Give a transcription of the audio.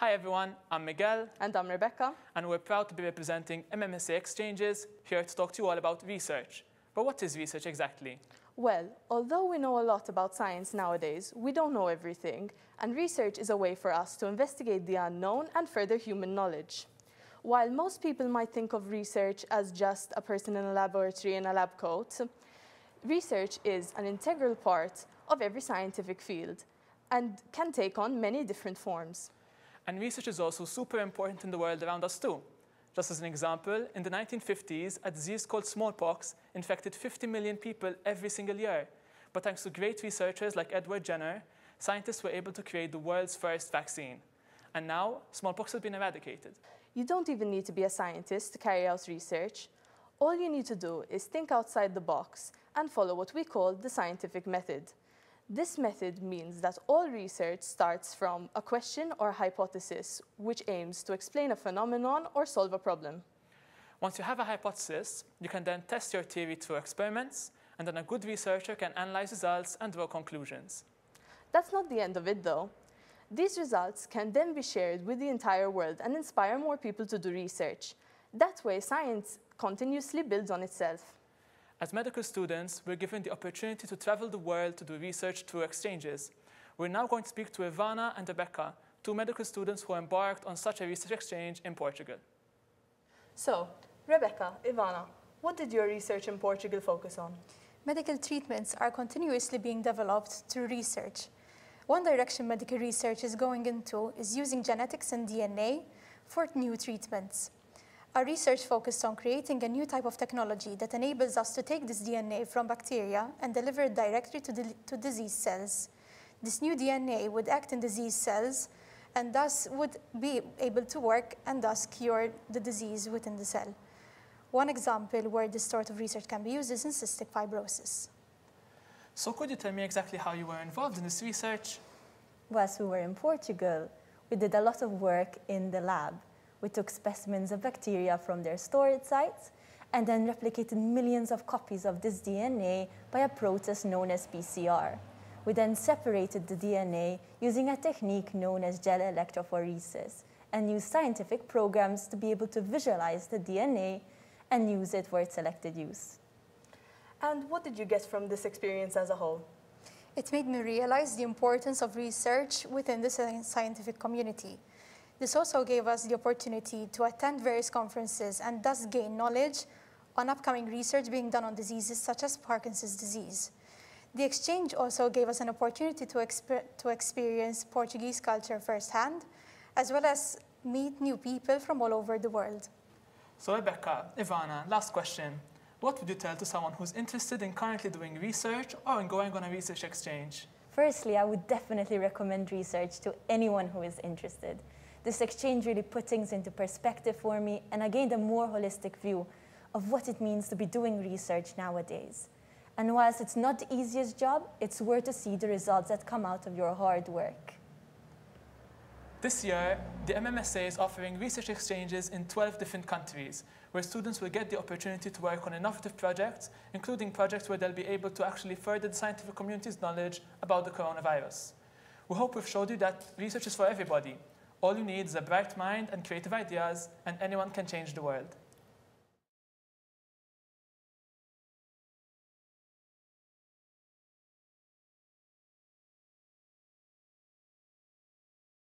Hi everyone, I'm Miguel. And I'm Rebecca. And we're proud to be representing MMSA Exchanges, here to talk to you all about research. But what is research exactly? Well, although we know a lot about science nowadays, we don't know everything, and research is a way for us to investigate the unknown and further human knowledge. While most people might think of research as just a person in a laboratory in a lab coat, research is an integral part of every scientific field and can take on many different forms. And research is also super important in the world around us too. Just as an example, in the 1950s, a disease called smallpox infected 50 million people every single year. But thanks to great researchers like Edward Jenner, scientists were able to create the world's first vaccine. And now, smallpox has been eradicated. You don't even need to be a scientist to carry out research. All you need to do is think outside the box and follow what we call the scientific method. This method means that all research starts from a question or hypothesis, which aims to explain a phenomenon or solve a problem. Once you have a hypothesis, you can then test your theory through experiments, and then a good researcher can analyze results and draw conclusions. That's not the end of it, though. These results can then be shared with the entire world and inspire more people to do research. That way, science continuously builds on itself. As medical students, we're given the opportunity to travel the world to do research through exchanges. We're now going to speak to Ivana and Rebecca, two medical students who embarked on such a research exchange in Portugal. So, Rebecca, Ivana, what did your research in Portugal focus on? Medical treatments are continuously being developed through research. One direction medical research is going into is using genetics and DNA for new treatments. Our research focused on creating a new type of technology that enables us to take this DNA from bacteria and deliver it directly to disease cells. This new DNA would act in disease cells and thus would be able to work and thus cure the disease within the cell. One example where this sort of research can be used is in cystic fibrosis. So could you tell me exactly how you were involved in this research? Whilst we were in Portugal, we did a lot of work in the lab. We took specimens of bacteria from their storage sites and then replicated millions of copies of this DNA by a process known as PCR. We then separated the DNA using a technique known as gel electrophoresis and used scientific programs to be able to visualize the DNA and use it for its selected use. And what did you get from this experience as a whole? It made me realize the importance of research within the scientific community. This also gave us the opportunity to attend various conferences and thus gain knowledge on upcoming research being done on diseases such as Parkinson's disease. The exchange also gave us an opportunity to experience Portuguese culture firsthand, as well as meet new people from all over the world. So Rebecca, Ivana, last question. What would you tell to someone who's interested in currently doing research or in going on a research exchange? Firstly, I would definitely recommend research to anyone who is interested. This exchange really put things into perspective for me, and I gained a more holistic view of what it means to be doing research nowadays. And whilst it's not the easiest job, it's worth to see the results that come out of your hard work. This year, the MMSA is offering research exchanges in 12 different countries, where students will get the opportunity to work on innovative projects, including projects where they'll be able to actually further the scientific community's knowledge about the coronavirus. We hope we've showed you that research is for everybody. All you need is a bright mind and creative ideas, and anyone can change the world.